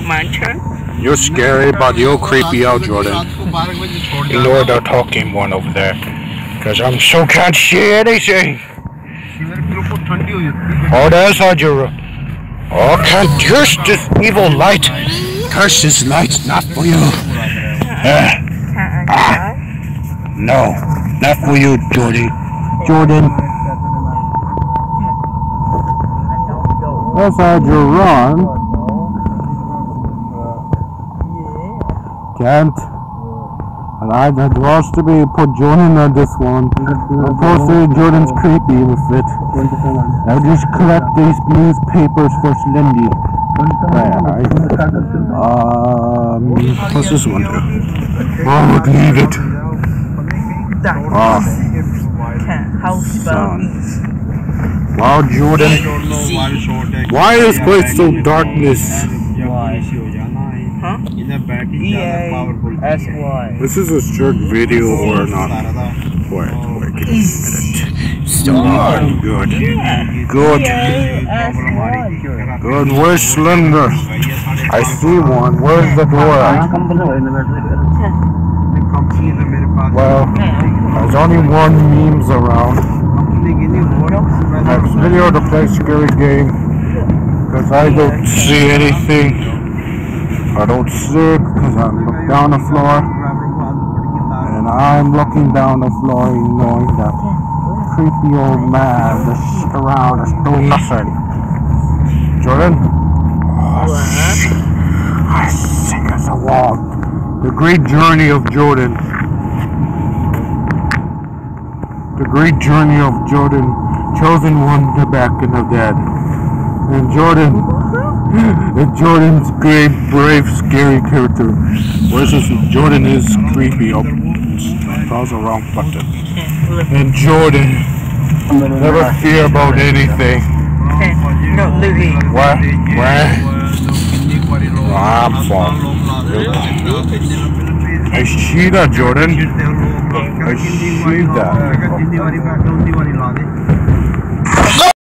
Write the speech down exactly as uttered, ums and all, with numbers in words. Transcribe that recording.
My turn? You're scary, but you'll creep me out, Jordan. Ignore the talking one over there. Because I'm so can't see anything. Oh, that's how you. Oh, can't curse this evil light. Curse this light, not for you. Uh, ah, no, not for you, Jordan. Jordan. That's how you run. Can't. And I had wants to be put Jordan on this one. Unfortunately, Jordan's creepy with it. I just collect these newspapers for Slender. Right. Um, what's this one do? Oh, leave it. Oh. Wow, Jordan. Why is this place so darkness? Huh? E A S Y. This is a short video or not? Wait, wait, give me a minute. Still on. Good. Good. Good. Where's Slender? I see one. Where's the door at? Well, there's only one memes around. Next video to play scary game. Because I don't see anything. I don't see it because I'm looking down the floor, and I'm looking down the floor knowing that creepy old man that's around is doing nothing. Jordan? Oh, I think it's a walk. The great journey of Jordan. The great journey of Jordan. Chosen one to back in the dead. And Jordan. And Jordan's great, brave, scary character. Where's this? Jordan is creepy. Oh, that was the wrong button. And Jordan, never fear about anything. No, Louis. What? What? Oh, I'm falling. I see that, Jordan. I see that.